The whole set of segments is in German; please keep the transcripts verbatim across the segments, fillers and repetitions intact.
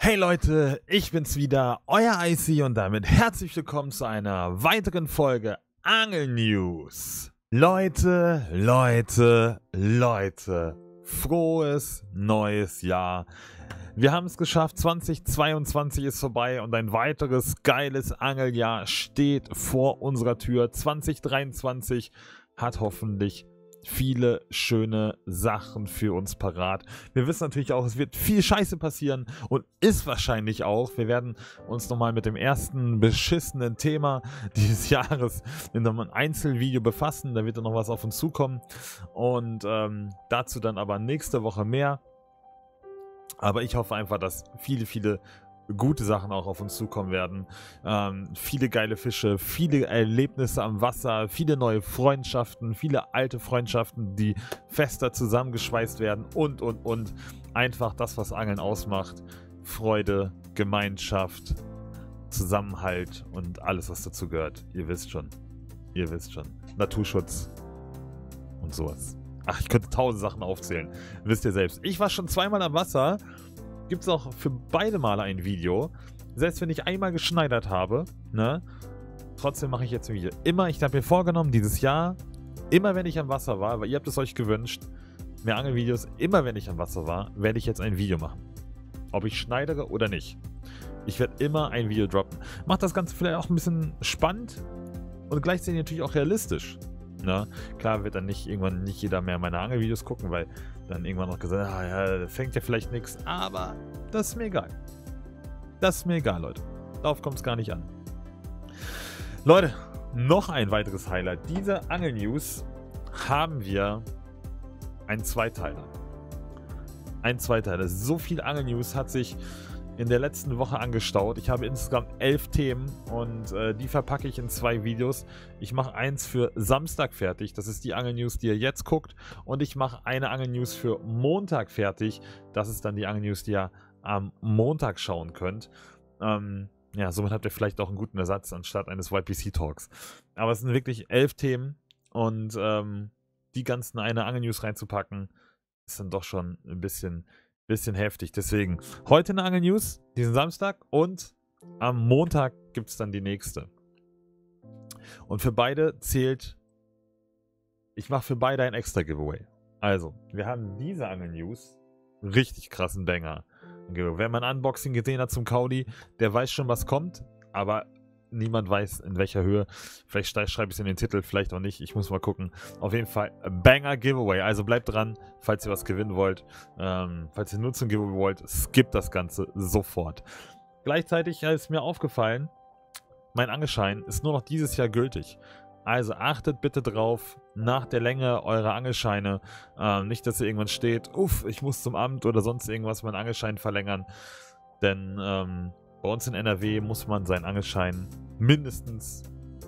Hey Leute, ich bin's wieder, euer I C und damit herzlich willkommen zu einer weiteren Folge Angel News. Leute, Leute, Leute, frohes neues Jahr. Wir haben es geschafft, zweitausendzweiundzwanzig ist vorbei und ein weiteres geiles Angeljahr steht vor unserer Tür. zweitausenddreiundzwanzig hat hoffentlich viele schöne Sachen für uns parat. Wir wissen natürlich auch, es wird viel Scheiße passieren und ist wahrscheinlich auch. Wir werden uns nochmal mit dem ersten beschissenen Thema dieses Jahres in einem Einzelvideo befassen. Da wird dann noch was auf uns zukommen und ähm, dazu dann aber nächste Woche mehr. Aber ich hoffe einfach, dass viele, viele gute Sachen auch auf uns zukommen werden. Ähm, viele geile Fische, viele Erlebnisse am Wasser, viele neue Freundschaften, viele alte Freundschaften, die fester zusammengeschweißt werden und, und, und. Einfach das, was Angeln ausmacht. Freude, Gemeinschaft, Zusammenhalt und alles, was dazu gehört. Ihr wisst schon. Ihr wisst schon. Naturschutz und sowas. Ach, ich könnte tausend Sachen aufzählen. Wisst ihr selbst. Ich war schon zweimal am Wasser. Gibt es auch für beide Male ein Video. Selbst wenn ich einmal geschneidert habe, ne, trotzdem mache ich jetzt ein Video. Immer, ich habe mir vorgenommen, dieses Jahr, immer wenn ich am Wasser war, weil ihr habt es euch gewünscht, mehr Angelvideos, immer wenn ich am Wasser war, werde ich jetzt ein Video machen. Ob ich schneidere oder nicht. Ich werde immer ein Video droppen. Macht das Ganze vielleicht auch ein bisschen spannend und gleichzeitig natürlich auch realistisch. Ne? Klar wird dann nicht irgendwann nicht jeder mehr meine Angelvideos gucken, weil dann irgendwann noch gesagt, ah ja, da fängt ja vielleicht nichts, aber das ist mir egal. Das ist mir egal, Leute. Darauf kommt es gar nicht an. Leute, noch ein weiteres Highlight. Diese Angel-News haben wir einen Zweiteiler. Ein Zweiteiler. So viel Angel-News hat sich in der letzten Woche angestaut. Ich habe insgesamt elf Themen und äh, die verpacke ich in zwei Videos. Ich mache eins für Samstag fertig, das ist die Angel-News, die ihr jetzt guckt. Und ich mache eine Angel-News für Montag fertig. Das ist dann die Angel-News, die ihr am Montag schauen könnt. Ähm, ja, somit habt ihr vielleicht auch einen guten Ersatz anstatt eines Y P C-Talks. Aber es sind wirklich elf Themen und ähm, die ganzen eine Angel-News reinzupacken, ist dann doch schon ein bisschen... Bisschen heftig, deswegen heute eine Angel-News, diesen Samstag und am Montag gibt es dann die nächste. Und für beide zählt, ich mache für beide ein extra Giveaway. Also, wir haben diese Angel-News, richtig krassen Banger. Wer mein Unboxing gesehen hat zum Kauli, der weiß schon, was kommt, aber niemand weiß, in welcher Höhe. Vielleicht schreibe ich es in den Titel, vielleicht auch nicht. Ich muss mal gucken. Auf jeden Fall Banger Giveaway. Also bleibt dran, falls ihr was gewinnen wollt. Ähm, falls ihr nur zum Giveaway wollt, skippt das Ganze sofort. Gleichzeitig ist mir aufgefallen, mein Angelschein ist nur noch dieses Jahr gültig. Also achtet bitte drauf, nach der Länge eurer Angelscheine. Ähm, nicht, dass ihr irgendwann steht, uff, ich muss zum Amt oder sonst irgendwas meinen Angelschein verlängern. Denn, ähm, bei uns in N R W muss man seinen Angelschein mindestens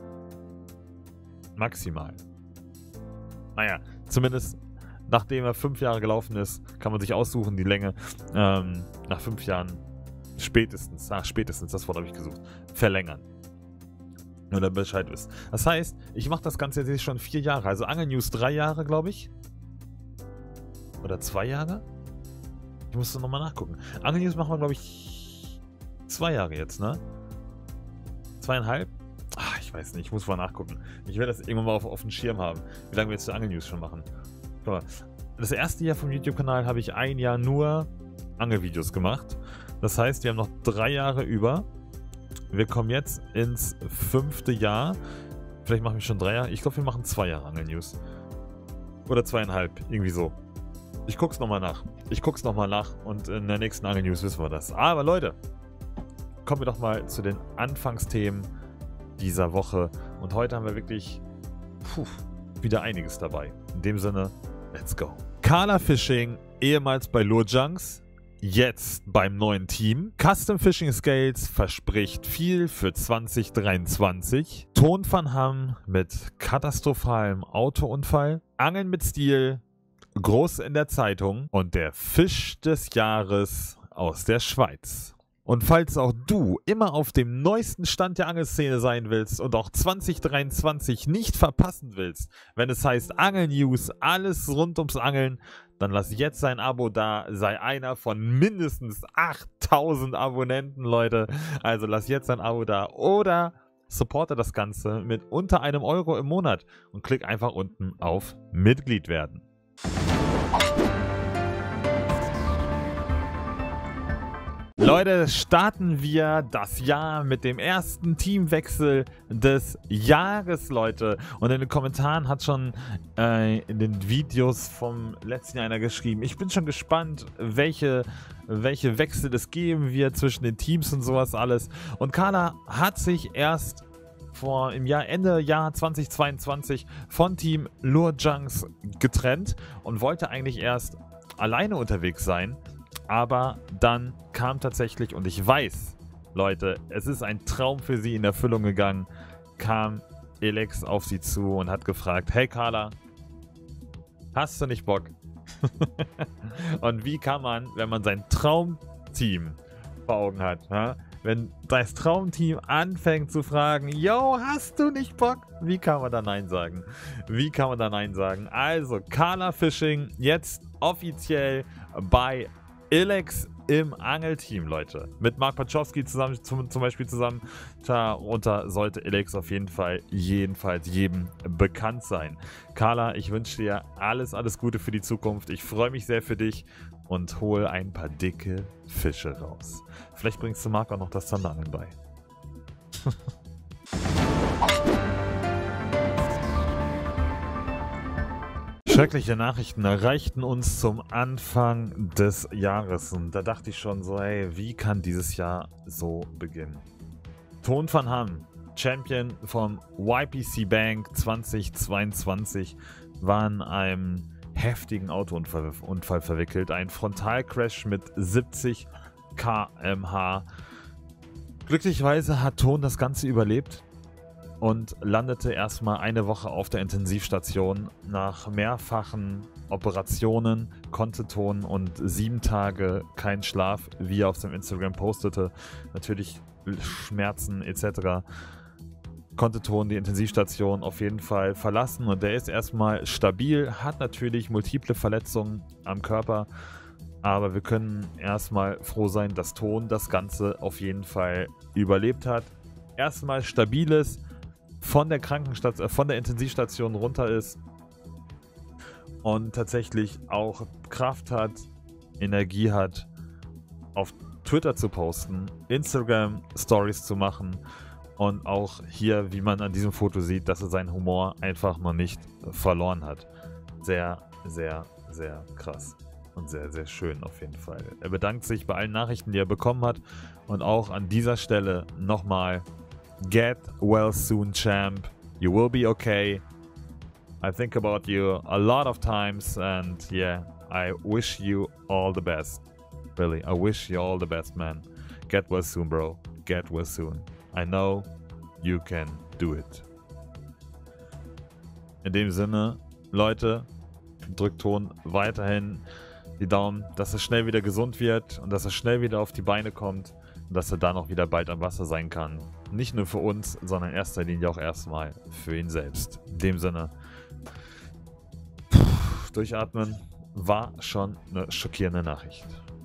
maximal. Naja, zumindest nachdem er fünf Jahre gelaufen ist, kann man sich aussuchen, die Länge. Ähm, nach fünf Jahren spätestens, nach spätestens, das Wort habe ich gesucht, verlängern. Nur damit Bescheid wisst. Das heißt, ich mache das Ganze jetzt schon vier Jahre. Also Angel News drei Jahre, glaube ich. Oder zwei Jahre? Ich musste nochmal nachgucken. Angel News machen wir, glaube ich, zwei Jahre jetzt, ne? Zweieinhalb? Ach, ich weiß nicht, ich muss mal nachgucken. Ich werde das irgendwann mal auf, auf den Schirm haben, wie lange wir jetzt die Angel-News schon machen. Guck mal, das erste Jahr vom YouTube-Kanal habe ich ein Jahr nur Angelvideos gemacht. Das heißt, wir haben noch drei Jahre über. Wir kommen jetzt ins fünfte Jahr. Vielleicht machen wir schon drei Jahre. Ich glaube, wir machen zwei Jahre Angel-News. Oder zweieinhalb, irgendwie so. Ich guck's nochmal nach. Ich guck's nochmal nach und in der nächsten Angel-News wissen wir das. Aber Leute, kommen wir doch mal zu den Anfangsthemen dieser Woche. Und heute haben wir wirklich puh, wieder einiges dabei. In dem Sinne, let's go. Kala Fishing, ehemals bei Lure Junks, jetzt beim neuen Team. Custom Fishing Scales verspricht viel für zweitausenddreiundzwanzig. Ton van Ham mit katastrophalem Autounfall. Angeln mit Stil, groß in der Zeitung. Und der Fisch des Jahres aus der Schweiz. Und falls auch du immer auf dem neuesten Stand der Angelszene sein willst und auch zwanzig dreiundzwanzig nicht verpassen willst, wenn es heißt Angel-News, alles rund ums Angeln, dann lass jetzt ein Abo da, sei einer von mindestens achttausend Abonnenten, Leute. Also lass jetzt ein Abo da oder supporte das Ganze mit unter einem Euro im Monat und klick einfach unten auf Mitglied werden. Leute, starten wir das Jahr mit dem ersten Teamwechsel des Jahres, Leute. Und in den Kommentaren hat schon äh, in den Videos vom letzten Jahr einer geschrieben, ich bin schon gespannt, welche, welche Wechsel es geben wird zwischen den Teams und sowas alles. Und Carla hat sich erst vor im Jahr Ende Jahr zweitausendzweiundzwanzig von Team Lure Junks getrennt und wollte eigentlich erst alleine unterwegs sein. Aber dann kam tatsächlich, und ich weiß, Leute, es ist ein Traum für sie in Erfüllung gegangen, kam Elex auf sie zu und hat gefragt, hey Carla, hast du nicht Bock? Und wie kann man, wenn man sein Traumteam vor Augen hat, ha? Wenn das Traumteam anfängt zu fragen, yo, hast du nicht Bock? Wie kann man da Nein sagen? Wie kann man da Nein sagen? Also, Carla Fishing jetzt offiziell bei Elex im Angelteam, Leute. Mit Mark Pachowski zusammen, zum, zum Beispiel zusammen. Darunter sollte Elex auf jeden Fall jedenfalls jedem bekannt sein. Carla, ich wünsche dir alles, alles Gute für die Zukunft. Ich freue mich sehr für dich und hole ein paar dicke Fische raus. Vielleicht bringst du Mark auch noch das Zanderangeln bei. Schreckliche Nachrichten erreichten uns zum Anfang des Jahres und da dachte ich schon so, ey, wie kann dieses Jahr so beginnen? Toon van Ham, Champion vom Y P C Bank zweitausendzweiundzwanzig, war in einem heftigen Autounfall Unfall verwickelt. Ein Frontalcrash mit siebzig Kilometer pro Stunde. Glücklicherweise hat Toon das Ganze überlebt und landete erstmal eine Woche auf der Intensivstation. Nach mehrfachen Operationen konnte Toon und sieben Tage kein Schlaf, wie er auf seinem Instagram postete, natürlich Schmerzen et cetera, konnte Toon die Intensivstation auf jeden Fall verlassen und der ist erstmal stabil, hat natürlich multiple Verletzungen am Körper, aber wir können erstmal froh sein, dass Toon das Ganze auf jeden Fall überlebt hat. Erstmal stabiles von der Krankenstation, von der Intensivstation runter ist und tatsächlich auch Kraft hat, Energie hat, auf Twitter zu posten, Instagram Stories zu machen und auch hier, wie man an diesem Foto sieht, dass er seinen Humor einfach noch nicht verloren hat. Sehr, sehr, sehr krass und sehr, sehr schön auf jeden Fall. Er bedankt sich bei allen Nachrichten, die er bekommen hat und auch an dieser Stelle nochmal: Get well soon, champ. You will be okay. I think about you a lot of times and yeah, I wish you all the best. Really, I wish you all the best, man. Get well soon, bro. Get well soon. I know you can do it. In dem Sinne, Leute, drückt Toon weiterhin die Daumen, dass er schnell wieder gesund wird und dass er schnell wieder auf die Beine kommt und dass er dann auch wieder bald am Wasser sein kann. Nicht nur für uns, sondern in erster Linie auch erstmal für ihn selbst. In dem Sinne, pff, durchatmen, war schon eine schockierende Nachricht.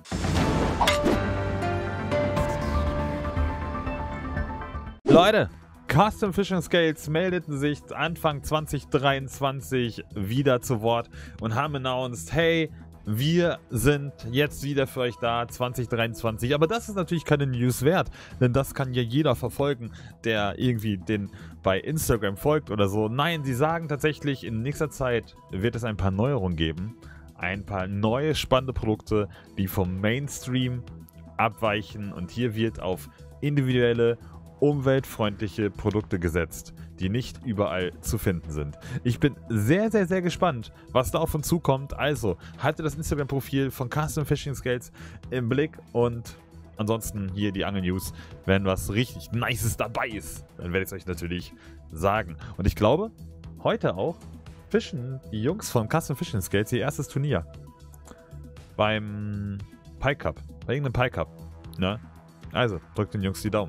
Leute, Custom Fishing Scales meldeten sich Anfang zwanzig dreiundzwanzig wieder zu Wort und haben announced, hey, wir sind jetzt wieder für euch da, zwanzig dreiundzwanzig. Aber das ist natürlich keine News wert, denn das kann ja jeder verfolgen, der irgendwie den bei Instagram folgt oder so. Nein, sie sagen tatsächlich, in nächster Zeit wird es ein paar Neuerungen geben. Ein paar neue spannende Produkte, die vom Mainstream abweichen. Und hier wird auf individuelle, umweltfreundliche Produkte gesetzt, die nicht überall zu finden sind. Ich bin sehr, sehr, sehr gespannt, was da auf uns zukommt. Also, haltet das Instagram-Profil von Custom Fishing Scales im Blick und ansonsten hier die Angel-News. Wenn was richtig Nices dabei ist, dann werde ich es euch natürlich sagen. Und ich glaube, heute auch fischen die Jungs von Custom Fishing Scales ihr erstes Turnier. Beim Pike Cup. Bei irgendeinem Pike Cup. Ne? Also, drückt den Jungs die Daumen.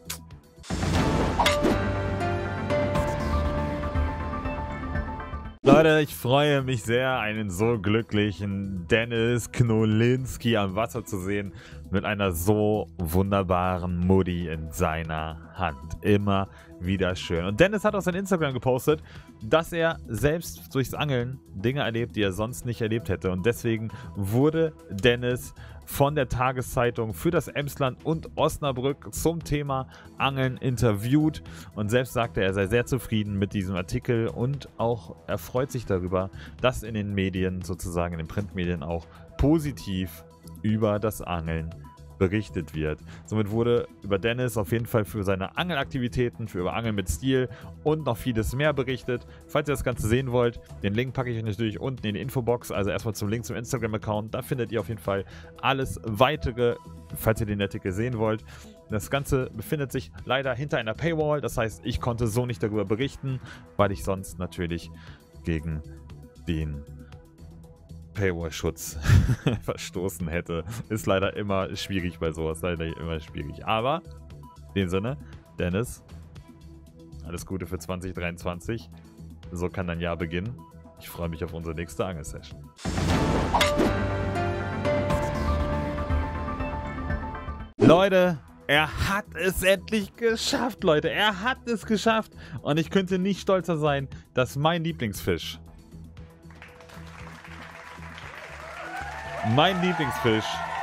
Leute, ich freue mich sehr, einen so glücklichen Dennis Knolinski am Wasser zu sehen, mit einer so wunderbaren Mutti in seiner Hand. Immer wieder schön. Und Dennis hat auf sein Instagram gepostet, dass er selbst durchs Angeln Dinge erlebt, die er sonst nicht erlebt hätte. Und deswegen wurde Dennis von der Tageszeitung für das Emsland und Osnabrück zum Thema Angeln interviewt. Und selbst sagte er, er sei sehr zufrieden mit diesem Artikel und auch er freut sich darüber, dass in den Medien, sozusagen in den Printmedien, auch positiv über das Angeln berichtet wird. Somit wurde über Dennis auf jeden Fall für seine Angelaktivitäten, für über Angeln mit Stil und noch vieles mehr berichtet. Falls ihr das Ganze sehen wollt, den Link packe ich euch natürlich unten in die Infobox. Also erstmal zum Link zum Instagram-Account. Da findet ihr auf jeden Fall alles weitere, falls ihr den Artikel sehen wollt. Das Ganze befindet sich leider hinter einer Paywall. Das heißt, ich konnte so nicht darüber berichten, weil ich sonst natürlich gegen den Paywall-Schutz verstoßen hätte. Ist leider immer schwierig bei sowas. Leider immer schwierig. Aber in dem Sinne, Dennis, alles Gute für zwanzig dreiundzwanzig. So kann dein Jahr beginnen. Ich freue mich auf unsere nächste Angelsession. Leute, er hat es endlich geschafft, Leute. Er hat es geschafft. Und ich könnte nicht stolzer sein, dass mein Lieblingsfisch Mein Lieblingsfisch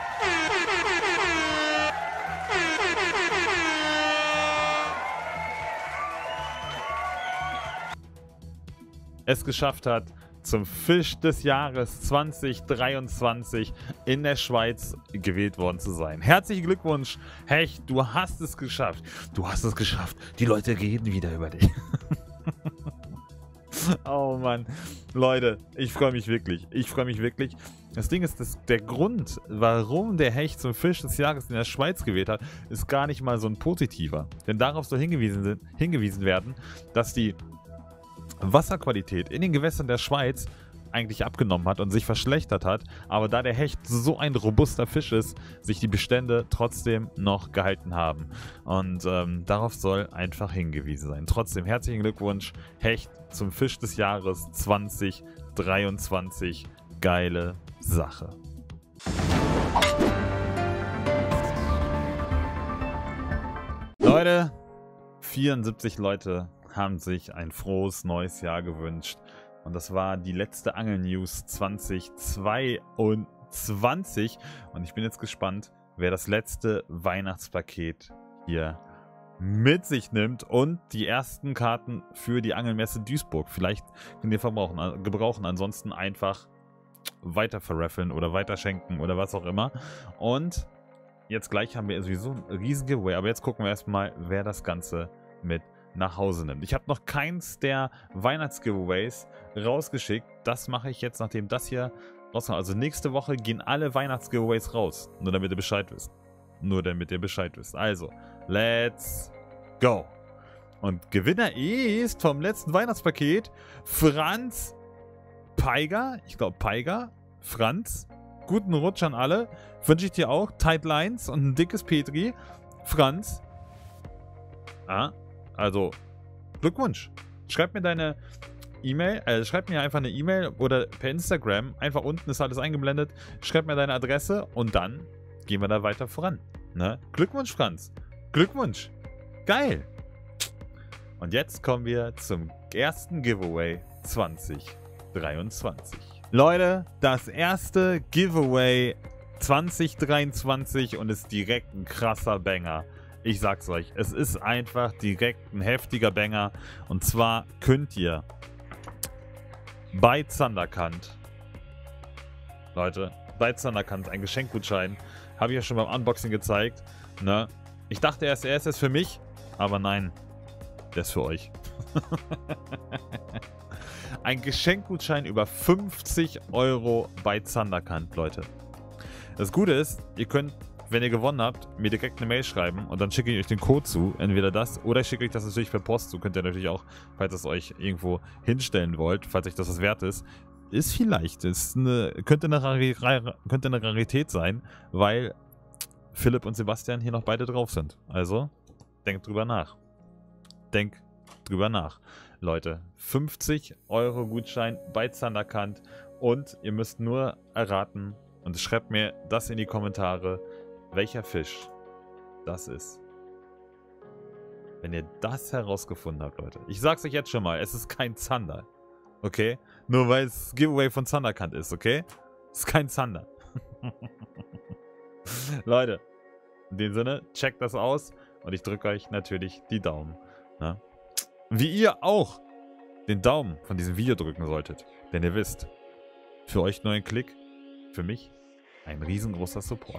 es geschafft hat, zum Fisch des Jahres zwanzig dreiundzwanzig in der Schweiz gewählt worden zu sein. Herzlichen Glückwunsch, Hecht, du hast es geschafft. Du hast es geschafft. Die Leute reden wieder über dich. Oh Mann, Leute, ich freue mich wirklich. Ich freue mich wirklich. Das Ding ist, dass der Grund, warum der Hecht zum Fisch des Jahres in der Schweiz gewählt hat, ist gar nicht mal so ein positiver. Denn darauf soll hingewiesen, hingewiesen werden, dass die Wasserqualität in den Gewässern der Schweiz eigentlich abgenommen hat und sich verschlechtert hat, aber da der Hecht so ein robuster Fisch ist, sich die Bestände trotzdem noch gehalten haben. Und ähm, darauf soll einfach hingewiesen sein. Trotzdem herzlichen Glückwunsch, Hecht zum Fisch des Jahres zwanzig dreiundzwanzig. Geile Sache. Leute, vierundsiebzig Leute haben sich ein frohes neues Jahr gewünscht. Und das war die letzte Angel-News zwanzig zweiundzwanzig. Und ich bin jetzt gespannt, wer das letzte Weihnachtspaket hier mit sich nimmt und die ersten Karten für die Angelmesse Duisburg. Vielleicht könnt ihr verbrauchen, gebrauchen. Ansonsten einfach weiter verraffeln oder weiter schenken oder was auch immer. Und jetzt gleich haben wir sowieso ein riesen Giveaway. Aber jetzt gucken wir erstmal, wer das Ganze mit nach Hause nimmt. Ich habe noch keins der Weihnachts-Giveaways rausgeschickt. Das mache ich jetzt, nachdem das hier rauskommt. Also nächste Woche gehen alle Weihnachts-Giveaways raus. Nur damit ihr Bescheid wisst. Nur damit ihr Bescheid wisst. Also, let's go. Und Gewinner ist vom letzten Weihnachtspaket Franz Peiger. Ich glaube Peiger. Franz. Guten Rutsch an alle. Wünsche ich dir auch. Tight Lines und ein dickes Petri. Franz. Ah. Also, Glückwunsch. Schreib mir deine E-Mail, äh, schreib mir einfach eine E-Mail oder per Instagram. Einfach unten ist alles eingeblendet. Schreib mir deine Adresse und dann gehen wir da weiter voran. Ne? Glückwunsch, Franz. Glückwunsch. Geil. Und jetzt kommen wir zum ersten Giveaway zwanzig dreiundzwanzig. Leute, das erste Giveaway zwanzig dreiundzwanzig und ist direkt ein krasser Banger. Ich sag's euch, es ist einfach direkt ein heftiger Banger. Und zwar könnt ihr bei Zanderkant, Leute, bei Zanderkant, ein Geschenkgutschein, habe ich ja schon beim Unboxing gezeigt. Ne? Ich dachte erst, er ist es für mich, aber nein, der ist für euch. Ein Geschenkgutschein über fünfzig Euro bei Zanderkant, Leute. Das Gute ist, ihr könnt, wenn ihr gewonnen habt, mir direkt eine Mail schreiben und dann schicke ich euch den Code zu. Entweder das oder ich schicke euch das natürlich per Post zu. Könnt ihr natürlich auch, falls ihr es euch irgendwo hinstellen wollt, falls euch das was wert ist. Ist vielleicht, ist eine, könnte, eine Rari, könnte eine Rarität sein, weil Philipp und Sebastian hier noch beide drauf sind. Also, denkt drüber nach. Denkt drüber nach. Leute, fünfzig Euro Gutschein bei Thundercant und ihr müsst nur erraten und schreibt mir das in die Kommentare, welcher Fisch das ist. Wenn ihr das herausgefunden habt, Leute. Ich sag's euch jetzt schon mal, es ist kein Zander. Okay? Nur weil es Giveaway von Thundercant ist, okay? Es ist kein Zander. Leute, in dem Sinne, checkt das aus und ich drücke euch natürlich die Daumen. Ne? Wie ihr auch den Daumen von diesem Video drücken solltet. Denn ihr wisst, für euch nur ein Klick, für mich ein riesengroßer Support.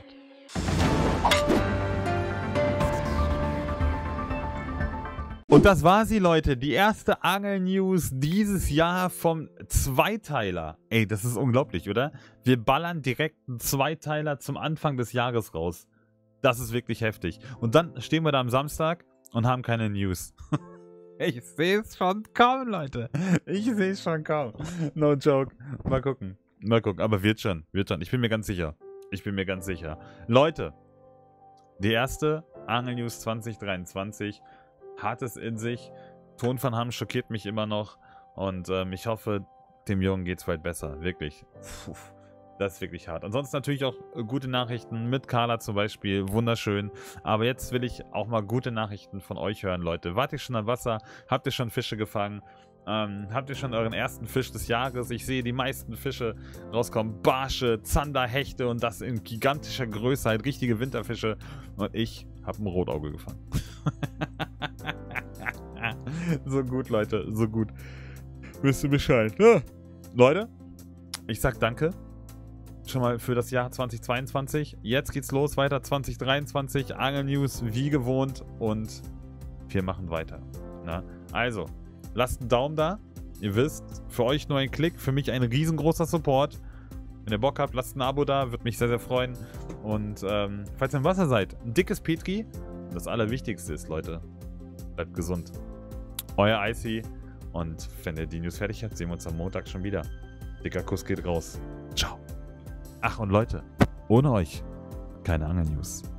Und das war sie, Leute. Die erste Angel-News dieses Jahr vom Zweiteiler. Ey, das ist unglaublich, oder? Wir ballern direkt einen Zweiteiler zum Anfang des Jahres raus. Das ist wirklich heftig. Und dann stehen wir da am Samstag und haben keine News. Ich sehe es schon kaum, Leute. Ich sehe es schon kaum. No joke. Mal gucken. Mal gucken. Aber wird schon. Wird schon. Ich bin mir ganz sicher. Ich bin mir ganz sicher. Leute, die erste Angel-News zwanzig dreiundzwanzig hat es in sich. Ton von Hamm schockiert mich immer noch. Und ähm, ich hoffe, dem Jungen geht es bald besser. Wirklich. Puh. Das ist wirklich hart. Ansonsten natürlich auch gute Nachrichten mit Carla zum Beispiel. Wunderschön. Aber jetzt will ich auch mal gute Nachrichten von euch hören, Leute. Wart ihr schon am Wasser? Habt ihr schon Fische gefangen? Ähm, habt ihr schon euren ersten Fisch des Jahres? Ich sehe die meisten Fische rauskommen. Barsche, Zander, Hechte und das in gigantischer Größe. Halt richtige Winterfische. Und ich habe ein Rotauge gefangen. So gut, Leute. So gut. Wisst ihr Bescheid? Ja. Leute, ich sag danke. Schon mal für das Jahr zwanzig zweiundzwanzig. Jetzt geht's los, weiter zwanzig dreiundzwanzig. Angel-News wie gewohnt und wir machen weiter. Na? Also, lasst einen Daumen da. Ihr wisst, für euch nur ein Klick, für mich ein riesengroßer Support. Wenn ihr Bock habt, lasst ein Abo da, würde mich sehr, sehr freuen. Und ähm, falls ihr im Wasser seid, ein dickes Petri. Das Allerwichtigste ist, Leute, bleibt gesund. Euer Icy. Und wenn ihr die News fertig habt, sehen wir uns am Montag schon wieder. Dicker Kuss geht raus. Ciao. Ach und Leute, ohne euch keine Angel-News.